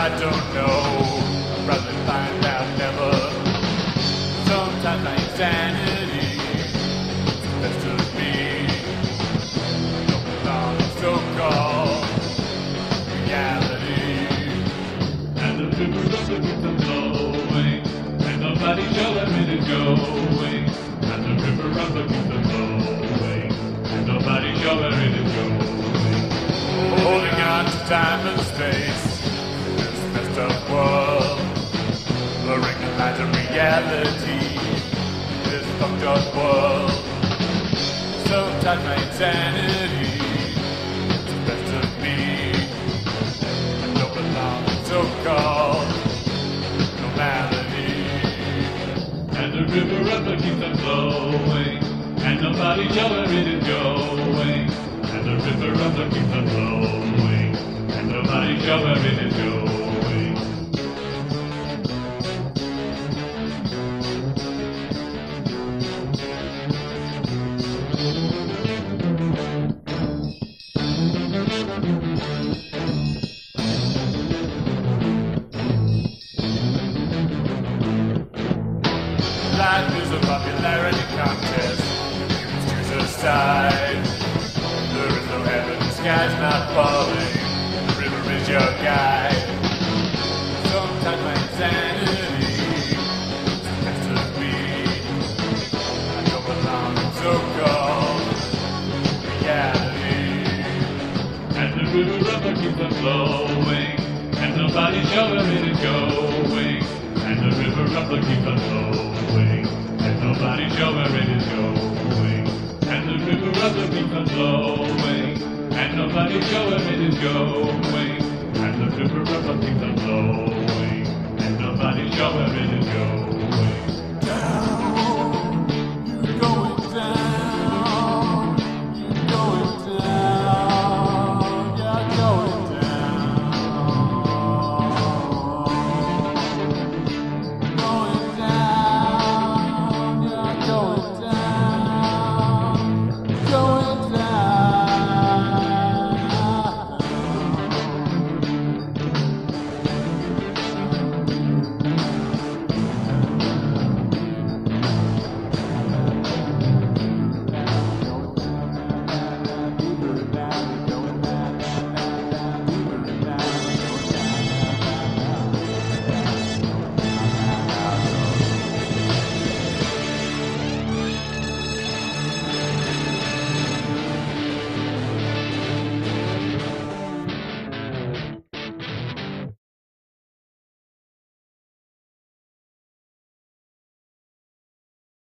I don't know. I'd rather find out never. Sometimes my insanity is the best of me. Don't belong in so-called reality. And the river of the keeps on flowing, and nobody showing it is going. And the river of the keeps on flowing, and nobody showing it is going. Holding on to time and space in this messed up world, blurring the lines of reality in this fucked up world. Sometimes my insanity is the best of me. I don't belong in so-called normality. And the river of the keeps on flowing, and nobody showing it is going. And the river of the keeps on flowing, and nobody showing it is going. Life is a popularity contest. Humans choose a side. There is no heaven, the sky's not falling. The river is your guide. Sometimes my insanity is the best of me. I don't belong in so-called reality. And the river of the keeps on flowing, and nobody showing it is going. And the river of the keeps on flowing, and nobody showing it is going. And the river of the keeps on flowing, and nobody showing it is going. And the river of the keeps on flowing, and nobody showing it is going.